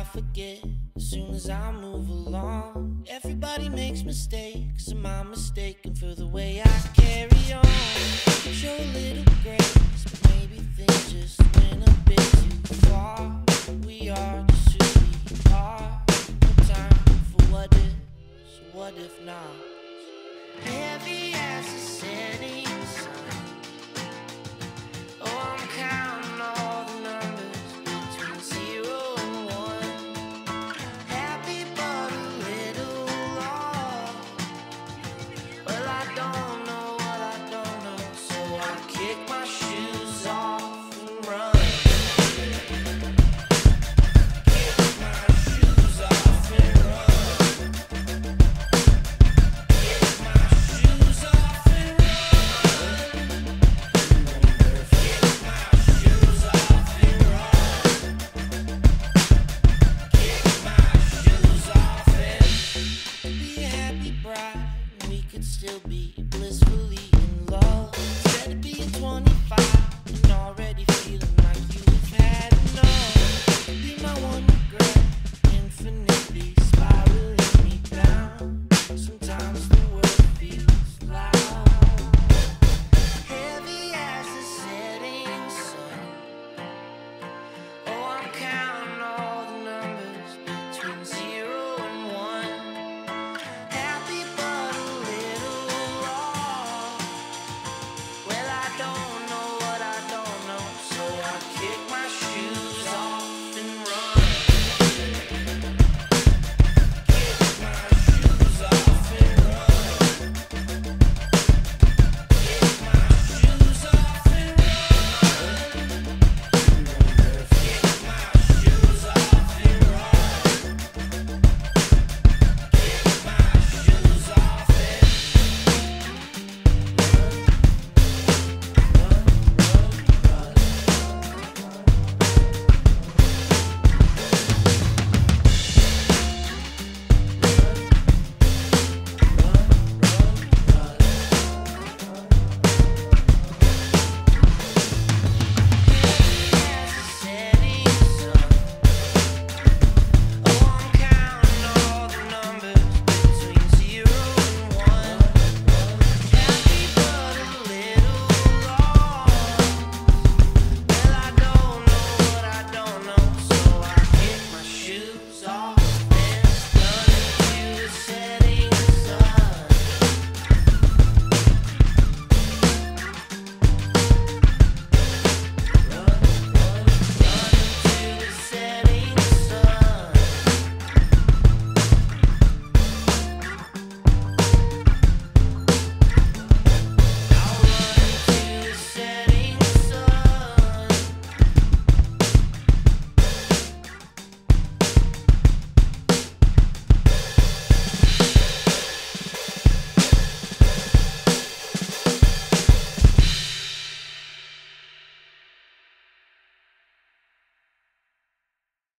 I forget as soon as I move along. Everybody makes mistakes, am I mistaken for the way I carry on? Show a little grace, but maybe things just went a bit too far. We are just who we are. No time for what if, so what if not? Heavy as a setting sun. Oh, I'm counting all the numbers between 0 and 1. Happy but a little lost. Well, I don't know what I don't know, so I kick my shoes off and run. Kick my shoes off and run. Kick my shoes off and run. Still be blissfully in love. Instead of being 25 and already feeling like you've had enough. Be my one regret, infinitely